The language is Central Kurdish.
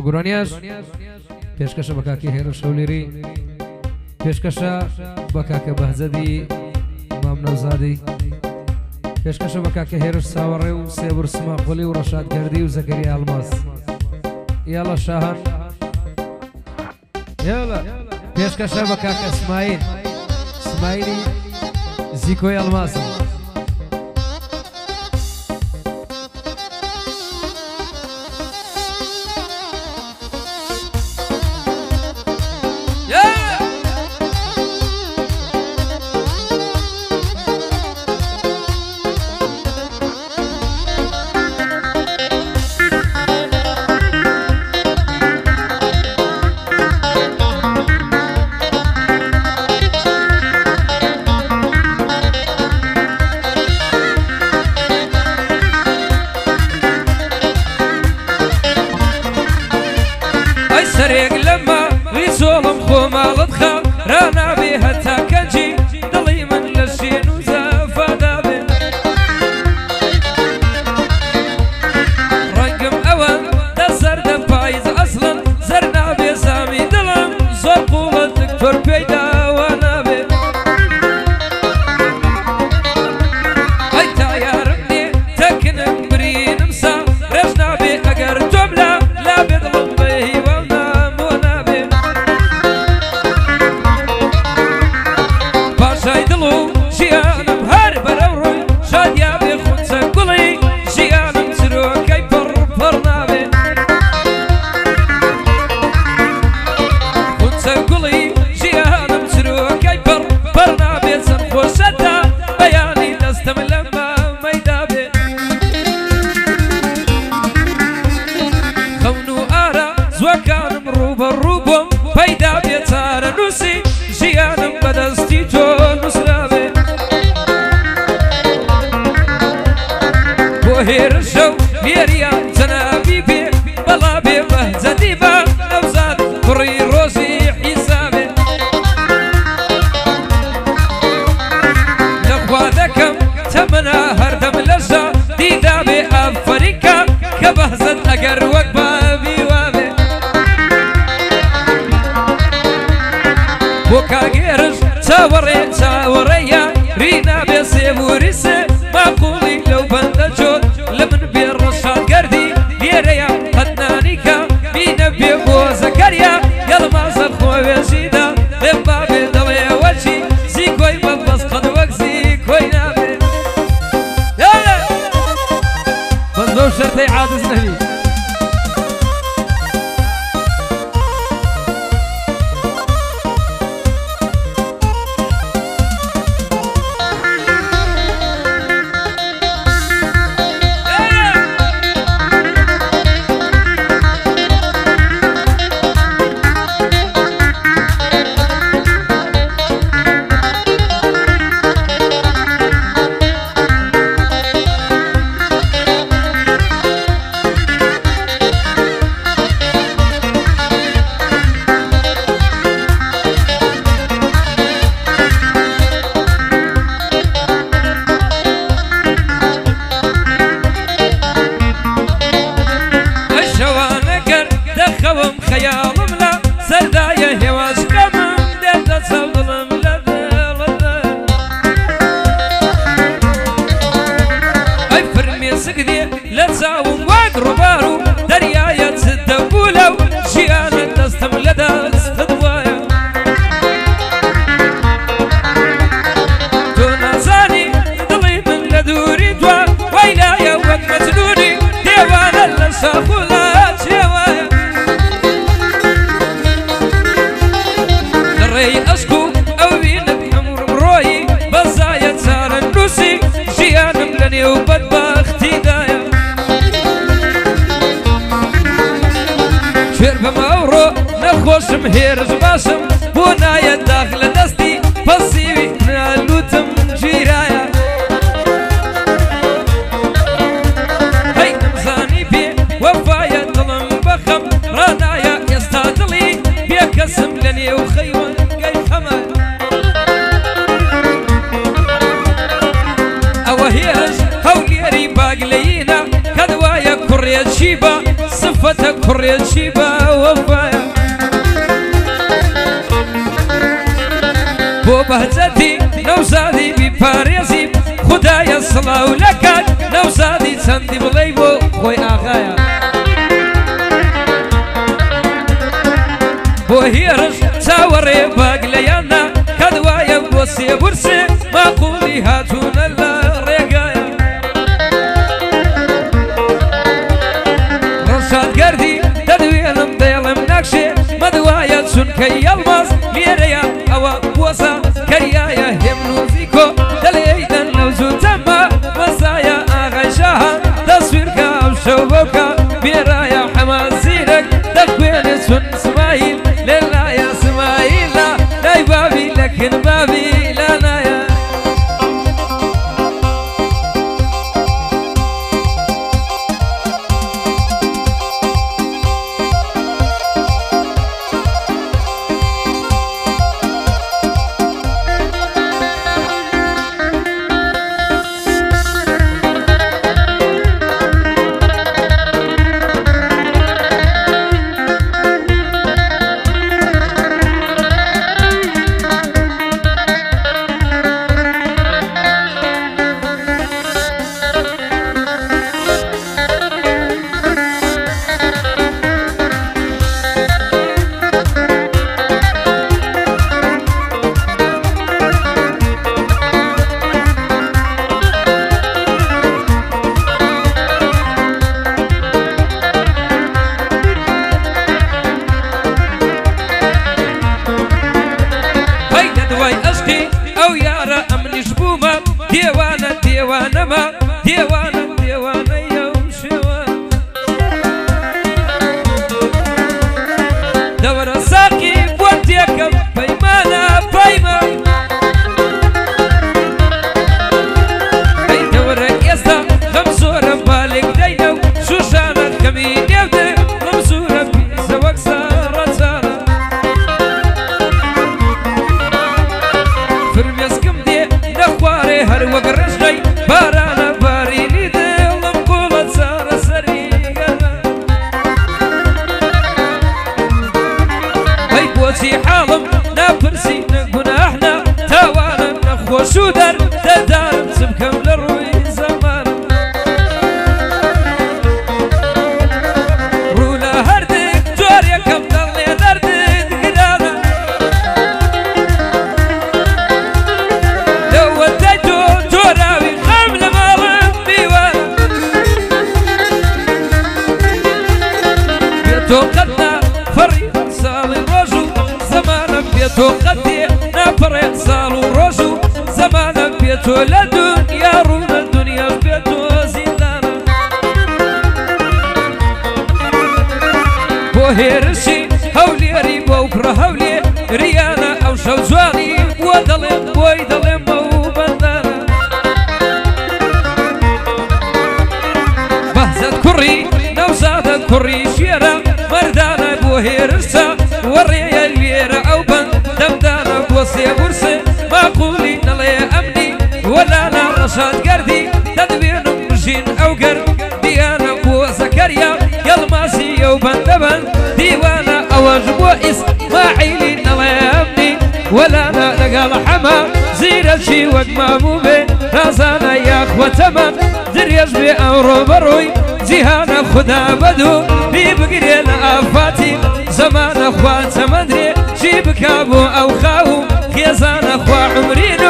گرانیاش پێشکەشە بە کاکی هێرش شەولێری پێشکەشە بە کاکە بەهزەدی مام نەوزادی پێشکەشە بە کاکە هێرش ساوەڕێ و سێبر سماقۆلی و ڕەشاد گەردی و زەکەری ئالماس یاڵە شاهان یاڵە پێشکەشە بە کاکە اسماعیل اسماعیلی زیکۆی ئەڵماسی سرێک لەمە ڕیزۆڵم خۆماڵت خاو ڕنابێ هەتا کەنجی دڵی من لە شێن و زەفادا بێ ڕەنگم ئەوە دەسەردە پاییز ئەسڵن زەر نابێ زامی دڵم زۆر قوڵە دکتۆر پێیداوە نابێ ئەی تا یارم نێ تەکنم برینم سا ڕێژ نابێ ئەگەر تۆم لا بێ دڵم بە هیوا شای دڵ و ژیانم هەر بەرەو ڕۆی شادیا بێ خونچە گوڵی ژیانم چرۆکەی پڕ نابێ خونچە گوڵی ژیانم چرۆکەی پڕ نابێ چەند خۆشەتە بەیانی دەستم لەمە مەیدا بێ خەون و ئارە زوەکانم ڕوبەڕوو بۆم پەیدا بێ چارە نووسی ژیانم بەدەستی تۆ نووسرابێ بۆ هێرشە و لێریان جەنابی بێ بەڵا بێ بەهجەدی بە نەوزاد کوڕی ڕۆژی حیسابێ لەخوا دەکەم تەمەنە هەردەم لەژە دیدا بێ ئافریکا کە بەهجەد ئەگەر وەک بابی وابێ بۆ کاگێرش چاوەڕێیە رینا بێ سێبووری سێ ماقوڵی لەو بەندە چۆت لە من بێ ڕەشاد گەردی لێرەیە قەتنانیکە بینە بێ بۆ زەکەریا گەڵمازە خۆوێژیدا لێم بابێ دەڵێ وەچی زیکۆی بەبەست قەد وەک زیکۆی نابێ بەس بەو شەرتەی عادز نەبی خەیاڵم لە سەردایە هێواشکەمم دێتە چاو دڵم لە دڵە ئەی فرمێسک دێ لە چاوم وەک ڕووبار و دەریایە چ دەبوو لەو ژیانە دەستم لە دەستت وایە تۆ نازانی دڵی من لە دووری دوا وای لایە وەک مەجنوونی دێوانە لە شاخ و لە چێوایە ئەشکو ئەو وینم هەمووم ڕۆیی بەزایە چارە نووسی ژیانم لە نێو بەدبەختیدایە کوێر بەمە ئەوڕۆ نەخۆشم هێرش باشم بۆ نایە داغ لە دەستی پەسیوی نالوتم گیرایە هەی نەمزانی بێ وەفایە دڵم بەخەم ڕانایە ئێستا دڵی بێ کەسم لە نێو خەیوە ئەوە هێرش هەولێری باگلەیینە کە دوایە کوڕێکی بە سف صفتك كريت شيبا وفايا بو بهجتي نوزادي بباريزي خدايا الصلاة ولكات نوزادي سندي بليبو خوي آغايا بو هيرش تاوري باقليانا كدوايا بوسي برسي ما قولي هاتون الله ريقايا رشاد قردي تدويلم ديلم نقشي مدوايا سنكي الماس ليريا أوا بوسا كريايا همنوزيكو دليدا نوزو تما مسايا آغايشاها تصويركا وشوبوكا ميرايا حماسينك تكوين سن سمايل للا يا سمايلا لاي بابي لكن بابي لانا يا ديوانا ديوانا ما ديوانا ديوانا يوم شوان دور ساقي بوتيكم بيمانا بيما اي دور يسا غمزورة بالك دينو شوشانا كمين يبدأ غمزورة بيسا وكسارة سارة فرميسكم دي نخواري هر وقرشني بارانا باريني دلم قولت سارة سريقنا هاي بوتي حالم نابرسي نقناحنا تاوانا نخوشو در تدارم سبكم لروي زمانا رولا هردك جوريكم دلي دردك قدانا لو وديتو جوراوي خامل مالم ديوانا بيتو قدنا فريق صالي روجو زمانا بيتو قدي نافريق صالو روجو زمانا بيتو لدنيا رونا الدنيا بيتو زندانا بو هيرشي هولي ريبو وكره هولي ريانا او شوزواني ودلم ويدلم وبندانا بهزت كري نوزاد كري شيرا مردانا بو هيرسا وريا الليرا او بن دمدانا بوسي برسي ما قولي نلي امني ولا لا رشاد قردي تدبين مجين او قرب ديانا بو زكريا يلماسي او بندبن ديوانا اوجب واسماعيلي نلي امني ولا لا لقال حما زير الشي وقمامو بي رازانا يا اخوة دريج بي او بروي جيهانا خدا بدو بي بقرين افاتي زمان اخوات مدري جيب كابو او خاو خيزان اخوة عمرين